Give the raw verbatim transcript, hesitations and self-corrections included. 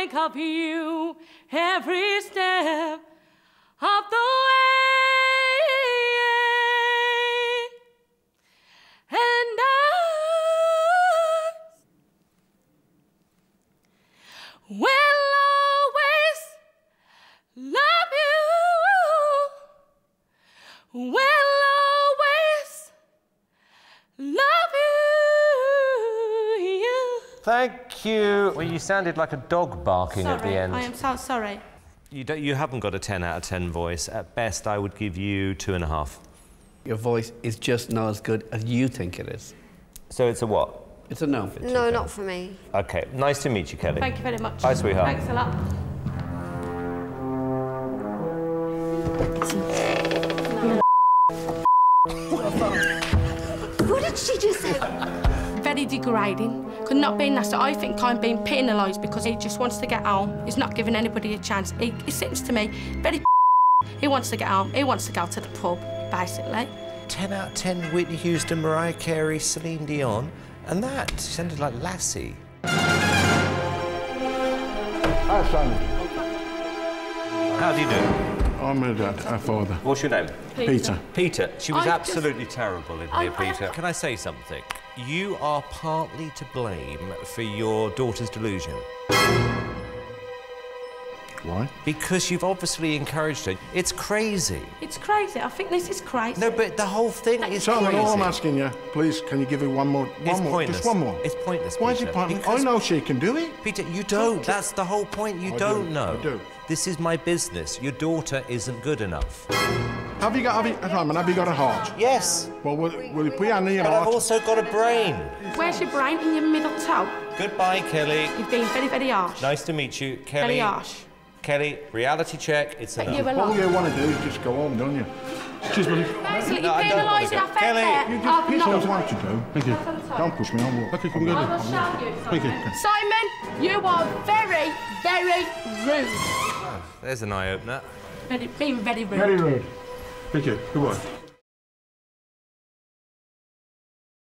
think of you every step of the way. And I will always love you. Will always love you. Thank you. Well, you sounded like a dog barking sorry, at the end. I am so sorry. You, don't, you haven't got a ten out of ten voice. At best, I would give you two and a half. Your voice is just not as good as you think it is. So it's a what? It's a no. No, not for me. OK, nice to meet you, Kelly. Thank you very much. Bye, sweetheart. Thanks a lot. What did she just say? Very degrading. Could not be nasty. I think I'm being penalised because he just wants to get home. He's not giving anybody a chance. He, he seems to me very he wants to get home. He wants to go to the pub, basically. ten out of ten Whitney Houston, Mariah Carey, Celine Dion, and that sounded like Lassie. Hi, Simon. How do you do? I'm her dad, her father. What's your name? Peter. Peter. She was I absolutely terrible in I- here, I- Peter. Can I say something? You are partly to blame for your daughter's delusion. Why? Because you've obviously encouraged her. It's crazy. It's crazy. I think this is crazy. No, but the whole thing is Simon, crazy. all I'm asking you, please, can you give her one more? One It's more, pointless. Just one more. It's pointless, Why is Peter, it pointless? because- I know she can do it. Peter, you don't. That's the whole point. You I don't do, know. I do. This is my business. Your daughter isn't good enough. Have you got, have you, Simon, have you got a heart? Yes. Well, will, will you put your hand in your But I've heart? also got a brain. Where's your brain in your middle toe? Goodbye, Kelly. You've been very, very harsh. Nice to meet you, Kelly. Very harsh. Kelly, reality check. It's a But no. you're a All lot. you want to do is just go home, don't you? She's really... Basically, No, I you're don't wanna penalising go. our fair Kelly, play. You I've just piss not- off what to do. Thank you. Don't push me, I'll walk. Look, come I get will show you. Thank you. Simon, you are very, very rude. There's an eye-opener. Very, being very rude. Very rude. Thank you. Goodbye.